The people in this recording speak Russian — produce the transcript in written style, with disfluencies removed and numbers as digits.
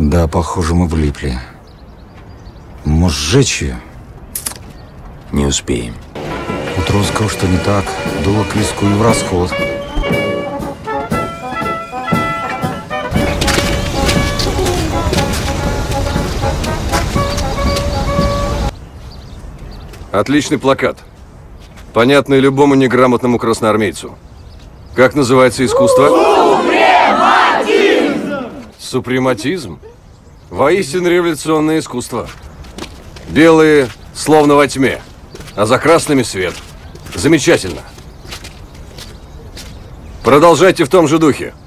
Да, похоже, мы влипли. Может, сжечь ее? Не успеем. Утро сказал, что не так. Дуло к виску и в расход. Отличный плакат. Понятный любому неграмотному красноармейцу. Как называется искусство? Супрематизм! Супрематизм? Воистину революционное искусство. Белые словно во тьме, а за красными свет. Замечательно. Продолжайте в том же духе.